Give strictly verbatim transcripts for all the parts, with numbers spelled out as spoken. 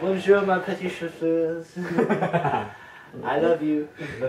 Bonjour, my petit chauffeurs. I love you.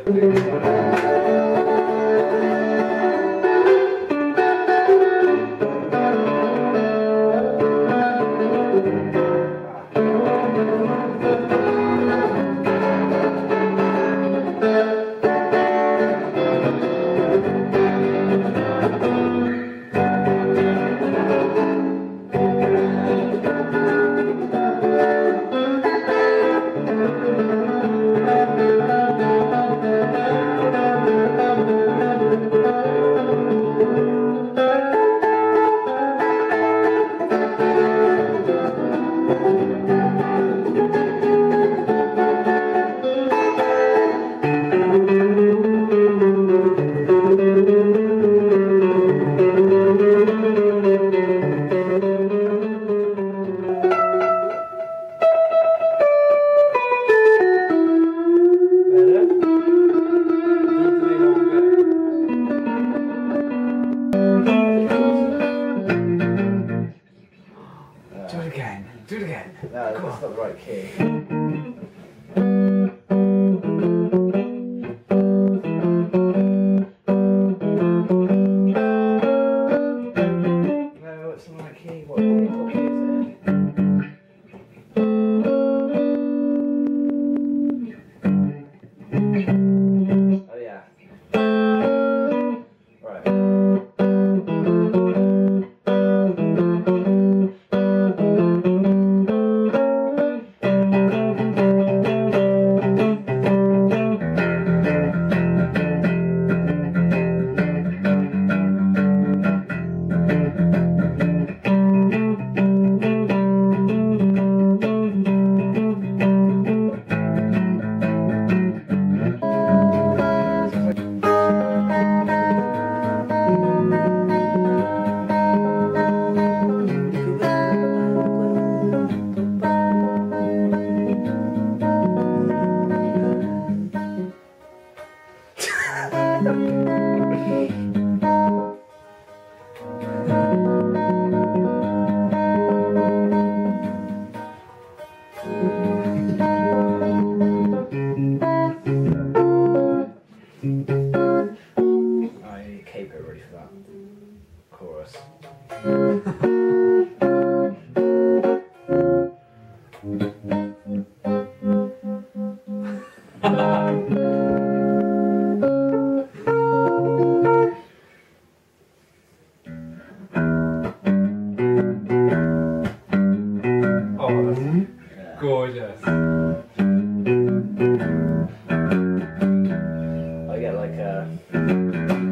Do it again. Do it again. No, that's not the right key. No, it's not the right key. What, what key is it? Oh yeah. Right. I capo ready for that chorus. Oh, that's yeah. Gorgeous. I get like a